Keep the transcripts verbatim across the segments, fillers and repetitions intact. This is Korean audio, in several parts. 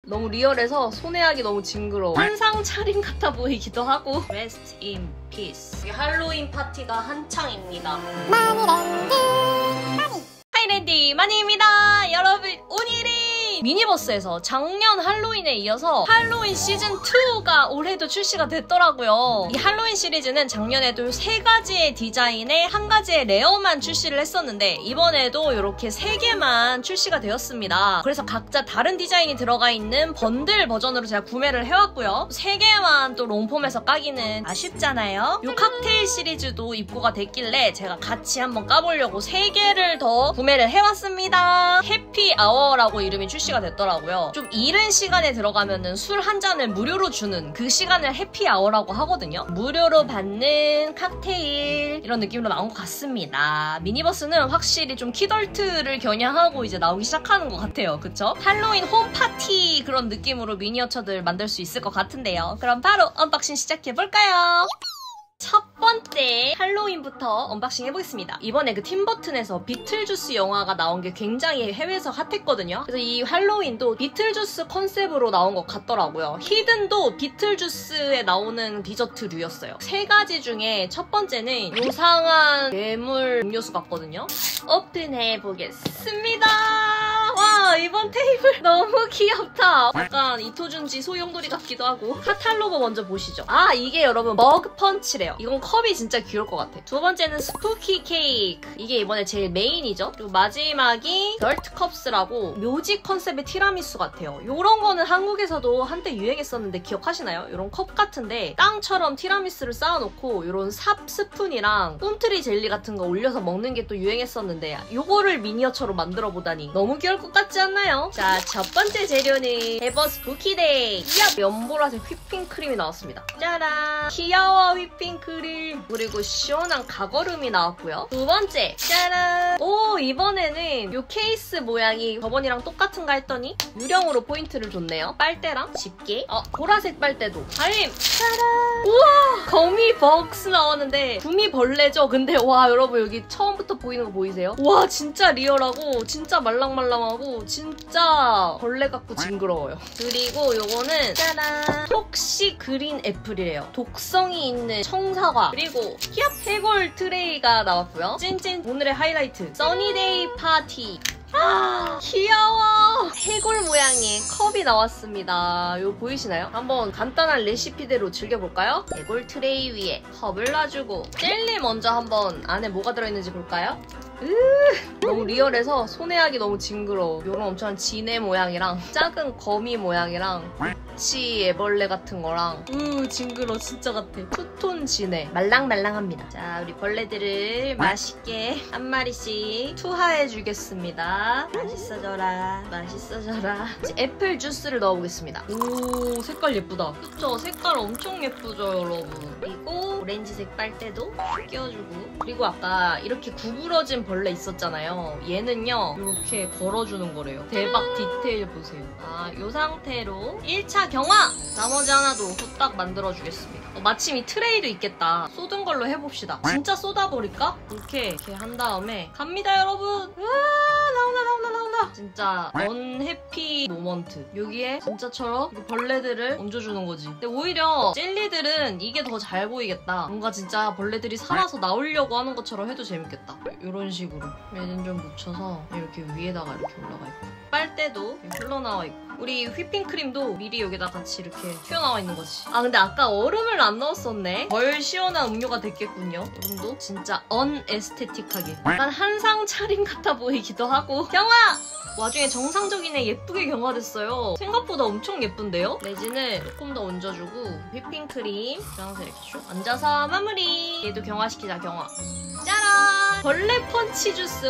너무 리얼해서 손해하기 너무 징그러워. 한상 차림 같아 보이기도 하고. Rest in peace. 이게 할로윈 파티가 한창입니다. 마니랜드 마니. 하이랜디 마니입니다. 여러분, 오늘이 미니버스에서 작년 할로윈에 이어서 할로윈 시즌이가 올해도 출시가 됐더라고요. 이 할로윈 시리즈는 작년에도 세 가지의 디자인에 한 가지의 레어만 출시를 했었는데 이번에도 이렇게 세 개만 출시가 되었습니다. 그래서 각자 다른 디자인이 들어가 있는 번들 버전으로 제가 구매를 해왔고요. 세 개만 또 롱폼에서 까기는 아쉽잖아요. 이 칵테일 시리즈도 입고가 됐길래 제가 같이 한번 까보려고 세 개를 더 구매를 해왔습니다. 해피아워라고 이름이 출시가 됐더라고요. 좀 이른 시간에 들어가면은 술 한 잔을 무료로 주는 그 시간을 해피아워라고 하거든요. 무료로 받는 칵테일 이런 느낌으로 나온 것 같습니다. 미니버스는 확실히 좀 키덜트를 겨냥하고 이제 나오기 시작하는 것 같아요. 그쵸? 할로윈 홈파티 그런 느낌으로 미니어처들 만들 수 있을 것 같은데요. 그럼 바로 언박싱 시작해볼까요? 첫 번째 할로윈부터 언박싱 해보겠습니다. 이번에 그 팀버튼에서 비틀주스 영화가 나온 게 굉장히 해외에서 핫했거든요. 그래서 이 할로윈도 비틀주스 컨셉으로 나온 것 같더라고요. 히든도 비틀주스에 나오는 디저트류였어요. 세 가지 중에 첫 번째는 요상한 괴물 음료수 같거든요. 오픈해보겠습니다. 와, 이번 테이블 너무 귀엽다. 약간 이토준지 소용돌이 같기도 하고. 카탈로그 먼저 보시죠. 아, 이게 여러분 머그펀치래요. 이건 컵이 진짜 귀여울 것 같아. 두 번째는 스푸키 케이크. 이게 이번에 제일 메인이죠. 그리고 마지막이 덜트 컵스라고 묘지 컨셉의 티라미수 같아요. 요런 거는 한국에서도 한때 유행했었는데 기억하시나요? 요런 컵 같은데 땅처럼 티라미수를 쌓아놓고 요런 삽 스푼이랑 꿈트리 젤리 같은 거 올려서 먹는 게 또 유행했었는데 요거를 미니어처로 만들어보다니 너무 귀여울 것 같지 않나요? 자, 첫 번째 재료는 에버 스푸키데이. 이야, 연보라색 휘핑크림이 나왔습니다. 짜란! 귀여워, 휘핑크림. 그리고 시원한 가거름이 나왔고요. 두 번째, 짜란! 오, 이번에는 요 케이스 모양이 저번이랑 똑같은가 했더니 유령으로 포인트를 줬네요. 빨대랑 집게, 어, 보라색 빨대도. 알림! 짜란! 우와! 거미 벅스 나왔는데 구미벌레죠? 근데 와, 여러분 여기 처음부터 보이는 거 보이세요? 와, 진짜 리얼하고 진짜 말랑말랑하고 진짜 벌레 같고 징그러워요. 그리고 요거는 짜란! 톡시 그린 애플이래요. 독성이 있는 청사과. 그리고 히압 해골 트레이가 나왔고요. 찐찐 오늘의 하이라이트 써니데이 파티. 아, 귀여워. 해골 모양의 컵이 나왔습니다. 이거 보이시나요? 한번 간단한 레시피대로 즐겨볼까요? 해골 트레이 위에 컵을 놔주고 젤리 먼저 한번 안에 뭐가 들어있는지 볼까요? 으, 너무 리얼해서 손해하기 너무 징그러워. 요런 엄청난 지네 모양이랑 작은 거미 모양이랑 구찌 애벌레 같은 거랑 으, 징그러워. 진짜 같아. 투톤 지네. 말랑말랑합니다. 자, 우리 벌레들을 맛있게 한 마리씩 투하해주겠습니다. 맛있어져라. 맛있어져라. 이제 애플 주스를 넣어보겠습니다. 오, 색깔 예쁘다. 그쵸? 색깔 엄청 예쁘죠, 여러분? 그리고 오렌지색 빨대도 끼워주고. 그리고 아까 이렇게 구부러진 벌레 있었잖아요. 얘는요, 이렇게 걸어주는 거래요. 대박 디테일 보세요. 아, 이 상태로 일 차 경화! 나머지 하나도 후딱 만들어주겠습니다. 어, 마침 이 트레이도 있겠다. 쏟은 걸로 해봅시다. 진짜 쏟아버릴까? 이렇게 이렇게 한 다음에 갑니다, 여러분! 으아, 나온다, 나온다, 나온다! 진짜 언해피 모먼트. 여기에 진짜처럼 이 벌레들을 얹어주는 거지. 근데 오히려 젤리들은 이게 더 잘 보이겠다. 뭔가 진짜 벌레들이 살아서 나오려고 하는 것처럼 해도 재밌겠다. 이런 식으로 얘는 좀 묻혀서 이렇게 위에다가 이렇게 올라가 있고 빨대도 흘러나와 있고 우리 휘핑크림도 미리 여기다 같이 이렇게 튀어나와 있는 거지. 아, 근데 아까 얼음을 안 넣었었네. 덜 시원한 음료가 됐겠군요. 얼음도 진짜 언에스테틱하게 약간 한상 차림 같아 보이기도 하고. 경화! 와중에 정상적이네. 예쁘게 경화됐어요. 생각보다 엄청 예쁜데요? 레진을 조금 더 얹어주고 휘핑크림 주황색 이렇게 쭉 얹어서 마무리. 얘도 경화시키자. 경화. 짜란! 벌레 펀치 주스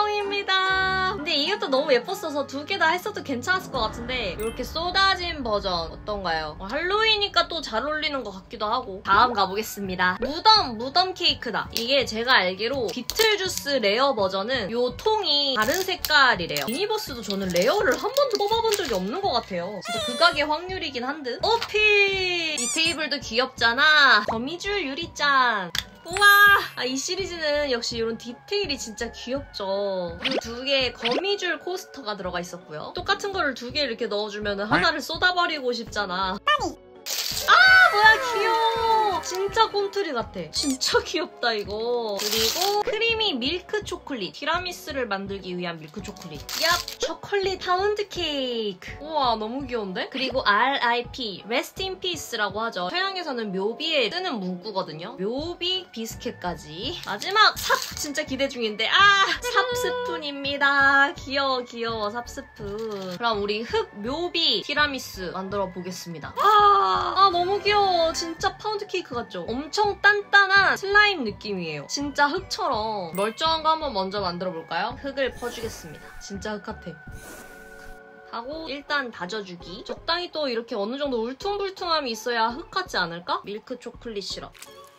완성입니다. 근데 이것도 너무 예뻤어서 두 개 다 했어도 괜찮았을 것 같은데 이렇게 쏟아진 버전 어떤가요? 어, 할로윈이니까 또 잘 어울리는 것 같기도 하고. 다음 가보겠습니다. 무덤! 무덤 케이크다. 이게 제가 알기로 비틀주스 레어 버전은 이 통이 다른 색깔이래요. 미니버스도 저는 레어를 한 번도 뽑아본 적이 없는 것 같아요. 진짜 극악의 확률이긴 한 듯. 오필! 이 테이블도 귀엽잖아. 거미줄 유리잔. 우와! 아, 이 시리즈는 역시 이런 디테일이 진짜 귀엽죠. 그리고 두 개의 거미줄 코스터가 들어가 있었고요. 똑같은 거를 두 개 이렇게 넣어주면 하나를 쏟아버리고 싶잖아. 아, 뭐야, 귀여워. 진짜 꿈틀이 같아. 진짜 귀엽다, 이거. 그리고 크리미 밀크 초콜릿. 티라미수를 만들기 위한 밀크 초콜릿. 얍! 초콜릿 파운드 케이크. 우와, 너무 귀여운데? 그리고 알 아이 피, Rest in Peace라고 하죠. 서양에서는 묘비에 뜨는 문구거든요. 묘비 비스켓까지. 마지막 삽! 진짜 기대 중인데. 아! 삽 스푼입니다. 귀여워, 귀여워, 삽 스푼. 그럼 우리 흑 묘비 티라미수 만들어 보겠습니다. 아, 아 너무 귀여워. 진짜 파운드 케이크 같죠? 엄청 단단한 슬라임 느낌이에요. 진짜 흙처럼. 멀쩡한 거 한번 먼저 만들어 볼까요? 흙을 퍼주겠습니다. 진짜 흙 같아. 하고 일단 다져주기. 적당히 또 이렇게 어느 정도 울퉁불퉁함이 있어야 흙 같지 않을까? 밀크 초콜릿 시럽.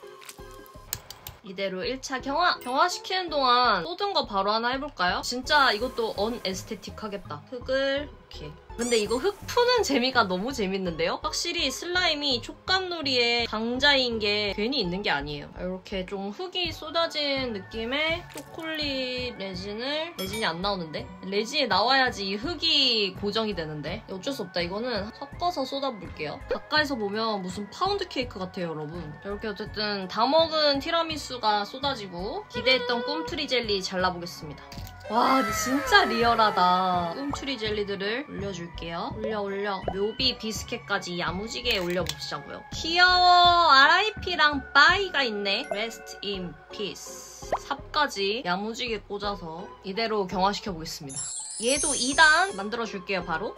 이대로 일 차 경화! 경화시키는 동안 쏟은 거 바로 하나 해볼까요? 진짜 이것도 언에스테틱하겠다. 흙을 이렇게. 근데 이거 흙 푸는 재미가 너무 재밌는데요? 확실히 슬라임이 촉감놀이의 강자인 게 괜히 있는 게 아니에요. 이렇게 좀 흙이 쏟아진 느낌의 초콜릿 레진을 레진이 안 나오는데? 레진이 나와야지 이 흙이 고정이 되는데 어쩔 수 없다. 이거는 섞어서 쏟아볼게요. 가까이서 보면 무슨 파운드 케이크 같아요, 여러분. 이렇게 어쨌든 다 먹은 티라미수가 쏟아지고 기대했던 꿈트리 젤리 잘라보겠습니다. 와, 근데 진짜 리얼하다. 꿈트리 젤리들을 올려줄게요. 올려 올려. 묘비 비스켓까지 야무지게 올려봅시자고요. 귀여워. 알 아이 피랑 빠이가 있네. Rest in Peace. 삽까지 야무지게 꽂아서 이대로 경화시켜보겠습니다. 얘도 이 단 만들어줄게요, 바로.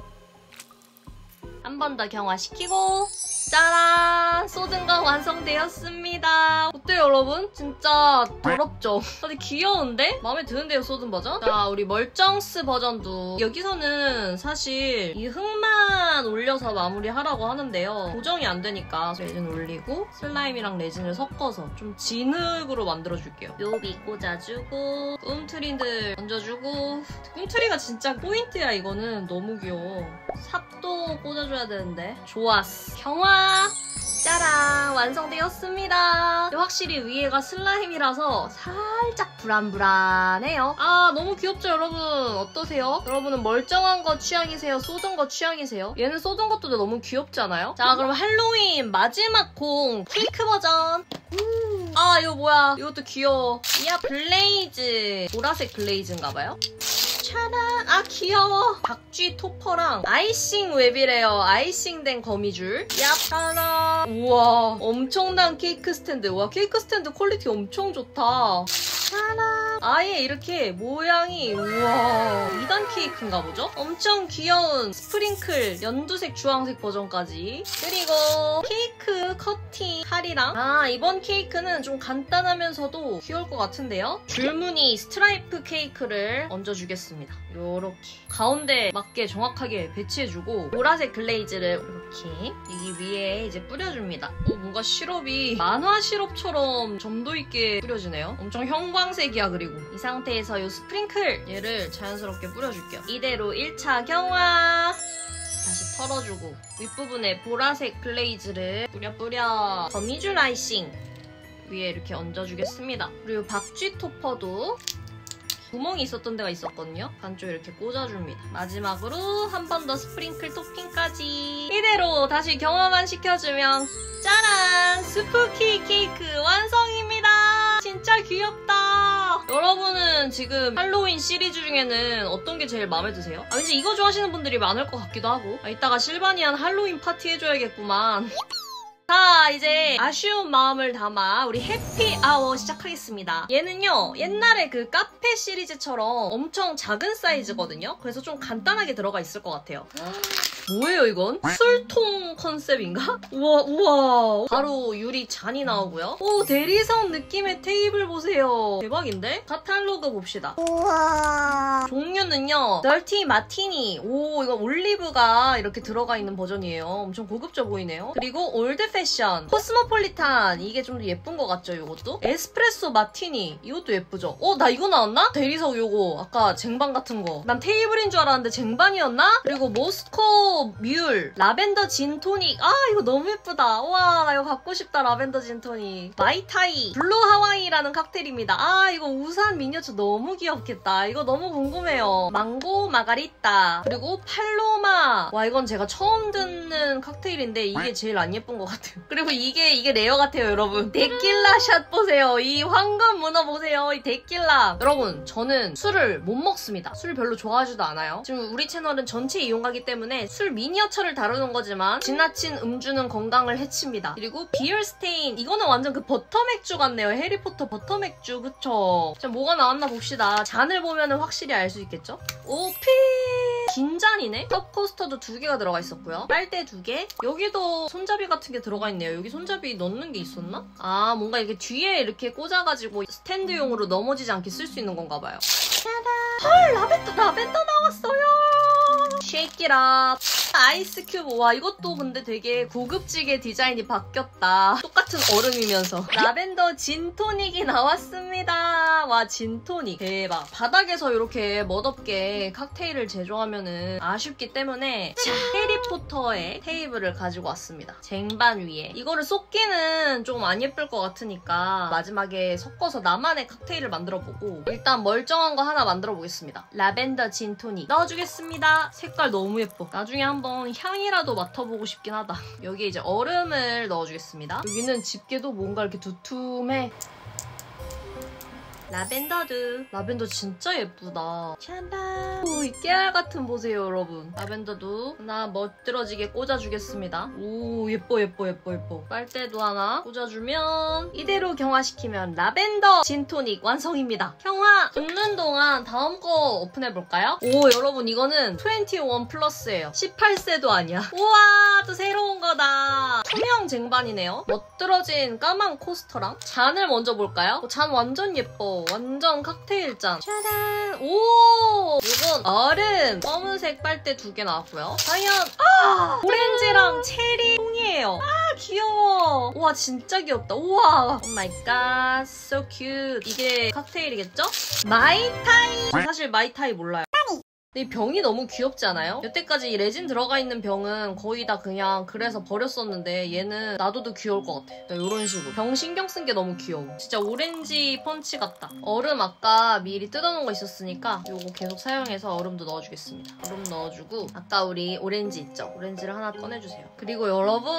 한 번 더 경화시키고 짜란! 쏟은 거 완성되었습니다. 어때요, 여러분? 진짜 더럽죠? 근데 귀여운데? 마음에 드는데요, 쏟은 버전? 자, 우리 멀쩡스 버전도 여기서는 사실 이 흙만 올려서 마무리하라고 하는데요. 고정이 안 되니까 레진 올리고 슬라임이랑 레진을 섞어서 좀 진흙으로 만들어줄게요. 묘비 꽂아주고 꿈트리들 얹어주고 꿈트리가 진짜 포인트야, 이거는. 너무 귀여워. 삽도 꽂아줘야 되는데. 좋았어. 경화! 짜란! 완성되었습니다. 확실히 위에가 슬라임이라서 살짝 불안불안해요. 아, 너무 귀엽죠, 여러분? 어떠세요? 여러분은 멀쩡한 거 취향이세요? 쏟은 거 취향이세요? 얘는 쏟은 것도 너무 귀엽지 않아요? 자, 그럼 할로윈 마지막 공 케이크 버전. 음. 아, 이거 뭐야? 이것도 귀여워. 이야, 블레이즈. 보라색 블레이즈인가봐요? 짜란! 아, 귀여워. 박쥐 토퍼랑 아이싱 웹이래요. 아이싱된 거미줄. 야, 짜란! 우와, 엄청난 케이크 스탠드. 와, 케이크 스탠드 퀄리티 엄청 좋다. 짜란! 아예 이렇게 모양이, 우와, 이 단 케이크인가 보죠? 엄청 귀여운 스프링클 연두색 주황색 버전까지. 그리고 케이크 커팅 칼이랑, 아, 이번 케이크는 좀 간단하면서도 귀여울 것 같은데요? 줄무늬 스트라이프 케이크를 얹어주겠습니다. 요렇게 가운데 맞게 정확하게 배치해주고 보라색 글레이즈를 이렇게 여기 위에 이제 뿌려줍니다. 어, 뭔가 시럽이 만화 시럽처럼 점도 있게 뿌려지네요. 엄청 형광색이야. 그리고 이 상태에서 요 스프링클 얘를 자연스럽게 뿌려줄게요. 이대로 일 차 경화. 다시 털어주고 윗부분에 보라색 글레이즈를 뿌려 뿌려 거미줄 아이싱 위에 이렇게 얹어주겠습니다. 그리고 박쥐 토퍼도 구멍이 있었던 데가 있었거든요. 반쪽에 이렇게 꽂아줍니다. 마지막으로 한 번 더 스프링클 토핑까지. 이대로 다시 경화만 시켜주면 짜란! 스푸키 케이크 완성입니다. 진짜 귀엽다. 여러분은 지금 할로윈 시리즈 중에는 어떤 게 제일 마음에 드세요? 아, 왠지 이거 좋아하시는 분들이 많을 것 같기도 하고. 아, 이따가 실바니안 할로윈 파티 해줘야겠구만. 자, 이제 아쉬운 마음을 담아 우리 해피아워 시작하겠습니다. 얘는요, 옛날에 그 카페 시리즈처럼 엄청 작은 사이즈거든요. 그래서 좀 간단하게 들어가 있을 것 같아요. 뭐예요, 이건? 술통 컨셉인가? 우와, 우와. 바로 유리 잔이 나오고요. 오, 대리석 느낌의 테이블 보세요. 대박인데? 카탈로그 봅시다. 우와. 종류는요, 덜티 마티니. 오, 이거 올리브가 이렇게 들어가 있는 버전이에요. 엄청 고급져 보이네요. 그리고 올드 패션, 코스모폴리탄 이게 좀 더 예쁜 것 같죠? 이것도 에스프레소 마티니 이것도 예쁘죠? 어? 나 이거 나왔나? 대리석 요거 아까 쟁반 같은 거. 난 테이블인 줄 알았는데 쟁반이었나? 그리고 모스코 뮬 라벤더 진토닉. 아 이거 너무 예쁘다. 와 나 이거 갖고 싶다. 라벤더 진토닉. 마이타이 블루 하와이라는 칵테일입니다. 아 이거 우산 미니어처 너무 귀엽겠다. 이거 너무 궁금해요. 망고 마가리따 그리고 팔로마. 와 이건 제가 처음 듣는 칵테일인데 이게 제일 안 예쁜 것 같아요. 그리고 이게 이게 레어 같아요 여러분. 데킬라 샷 보세요. 이 황금 문어 보세요. 이 데킬라. 여러분 저는 술을 못 먹습니다. 술 별로 좋아하지도 않아요. 지금 우리 채널은 전체 이용하기 때문에 술 미니어처를 다루는 거지만 지나친 음주는 건강을 해칩니다. 그리고 비얼 스테인 이거는 완전 그 버터 맥주 같네요. 해리포터 버터 맥주 그쵸? 자 뭐가 나왔나 봅시다. 잔을 보면 확실히 알 수 있겠죠? 오피 긴 잔이네? 컵 코스터도 두 개가 들어가 있었고요. 빨대 두 개. 여기도 손잡이 같은 게 들어가 있네요. 여기 손잡이 넣는 게 있었나? 아 뭔가 이렇게 뒤에 이렇게 꽂아가지고 스탠드용으로 넘어지지 않게 쓸 수 있는 건가 봐요. 짜잔! 헐 라벤더 라벤더 나왔어요. 쉐이키 랍 아이스 큐브. 와 이것도 근데 되게 고급지게 디자인이 바뀌었다. 똑같은 얼음이면서. 라벤더 진토닉이 나왔습니다. 와 진토닉 대박. 바닥에서 이렇게 멋없게 칵테일을 제조하면은 아쉽기 때문에 자, 해리포터의 테이블을 가지고 왔습니다. 쟁반 위에. 이거를 쏟기는 좀 안 예쁠 것 같으니까 마지막에 섞어서 나만의 칵테일을 만들어보고 일단 멀쩡한 거 하나 만들어보겠습니다. 라벤더 진토닉 넣어주겠습니다. 색깔 너무 예뻐. 나중에 한번 향이라도 맡아보고 싶긴 하다. 여기에 이제 얼음을 넣어주겠습니다. 여기는 집게도 뭔가 이렇게 두툼해. 라벤더드. 라벤더 진짜 예쁘다. 짠다. 오, 이 깨알 같은 보세요, 여러분. 라벤더도 하나 멋들어지게 꽂아주겠습니다. 오, 예뻐, 예뻐, 예뻐, 예뻐. 빨대도 하나 꽂아주면 이대로 경화시키면 라벤더 진토닉 완성입니다. 경화! 굽는 동안 다음 거 오픈해볼까요? 오, 여러분 이거는 이십일 플러스예요. 십팔 세도 아니야. 우와, 또 새로운 거다. 투명 쟁반이네요. 멋들어진 까만 코스터랑 잔을 먼저 볼까요? 어, 잔 완전 예뻐. 완전 칵테일 잔. 짜잔. 오! 이건 얼음. 검은색 빨대 두 개 나왔고요. 과연 아! 오렌지랑 체리 통이에요. 아 귀여워. 우와 진짜 귀엽다. 우와. 오 마이 갓. So cute. 이게 칵테일이겠죠? 마이타이. 사실 마이타이 몰라요. 근데 이 병이 너무 귀엽지 않아요? 여태까지 이 레진 들어가 있는 병은 거의 다 그냥 그래서 버렸었는데 얘는 놔둬도 귀여울 것 같아. 이런 식으로. 병 신경 쓴 게 너무 귀여워. 진짜 오렌지 펀치 같다. 얼음 아까 미리 뜯어놓은 거 있었으니까 이거 계속 사용해서 얼음도 넣어주겠습니다. 얼음 넣어주고 아까 우리 오렌지 있죠? 오렌지를 하나 꺼내주세요. 그리고 여러분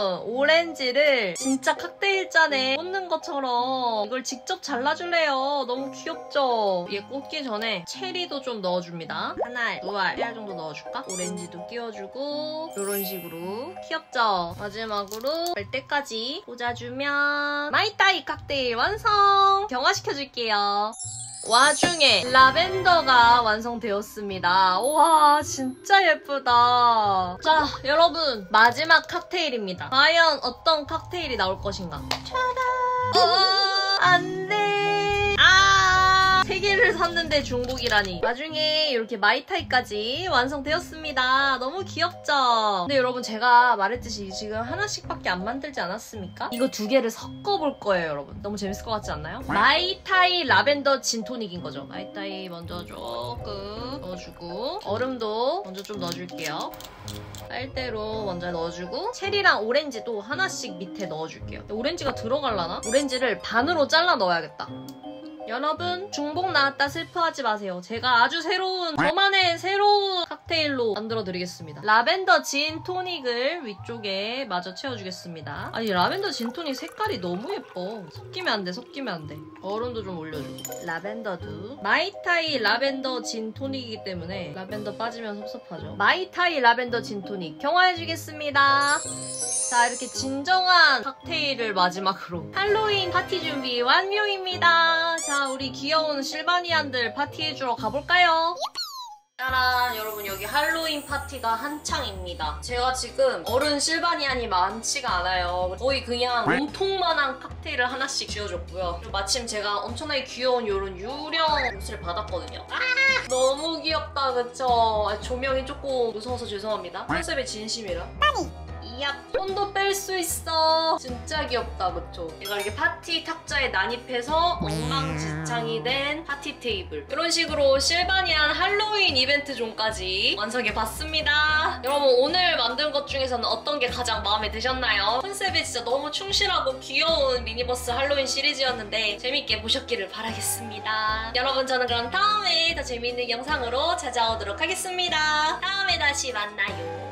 오렌지를 진짜 칵테일 잔에 꽂는 것처럼 이걸 직접 잘라줄래요. 너무 귀엽죠? 얘 꽂기 전에 체리도 좀 넣어줍니다. 하나, 두 알, 세 알 정도 넣어줄까? 오렌지도 끼워주고 이런 식으로 귀엽죠? 마지막으로 빨대까지 꽂아주면 마이타이 칵테일 완성! 경화시켜줄게요. 와중에 라벤더가 완성되었습니다. 우와 진짜 예쁘다. 자 여러분 마지막 칵테일입니다. 과연 어떤 칵테일이 나올 것인가? 짜란! 어, 안돼. 아, 세 개를 샀는데 중복이라니. 나중에 이렇게 마이타이까지 완성되었습니다. 너무 귀엽죠? 근데 여러분 제가 말했듯이 지금 하나씩밖에 안 만들지 않았습니까? 이거 두 개를 섞어볼 거예요 여러분. 너무 재밌을 것 같지 않나요? 마이타이 라벤더 진토닉인 거죠. 마이타이 먼저 조금 넣어주고 얼음도 먼저 좀 넣어줄게요. 빨대로 먼저 넣어주고 체리랑 오렌지도 하나씩 밑에 넣어줄게요. 오렌지가 들어갈라나? 오렌지를 반으로 잘라 넣어야겠다. 여러분 중복 나왔다 슬퍼하지 마세요. 제가 아주 새로운 저만의 새로운 칵테일로 만들어 드리겠습니다. 라벤더 진 토닉을 위쪽에 마저 채워주겠습니다. 아니 라벤더 진 토닉 색깔이 너무 예뻐. 섞이면 안 돼 섞이면 안 돼. 얼음도 좀 올려주고 라벤더도 마이타이 라벤더 진 토닉이기 때문에 라벤더 빠지면 섭섭하죠. 마이타이 라벤더 진 토닉 경화해주겠습니다. 자 이렇게 진정한 칵테일을 마지막으로 할로윈 파티 준비 완료입니다. 자 우리 귀여운 실바니안들 파티해주러 가볼까요? 짜란 여러분 여기 할로윈 파티가 한창입니다. 제가 지금 어른 실바니안이 많지가 않아요. 거의 그냥 몸통만한 칵테일을 하나씩 쥐어줬고요. 그리고 마침 제가 엄청나게 귀여운 이런 유령 옷을 받았거든요. 아 너무 귀엽다 그쵸? 조명이 조금 무서워서 죄송합니다. 컨셉의 진심이라. 얍. 손도 뺄 수 있어. 진짜 귀엽다, 그쵸? 얘가 이렇게 파티 탁자에 난입해서 엉망진창이 된 파티 테이블. 이런 식으로 실바니안 할로윈 이벤트 존까지 완성해봤습니다. 여러분 오늘 만든 것 중에서는 어떤 게 가장 마음에 드셨나요? 컨셉이 진짜 너무 충실하고 귀여운 미니버스 할로윈 시리즈였는데 재밌게 보셨기를 바라겠습니다. 여러분 저는 그럼 다음에 더 재밌는 영상으로 찾아오도록 하겠습니다. 다음에 다시 만나요.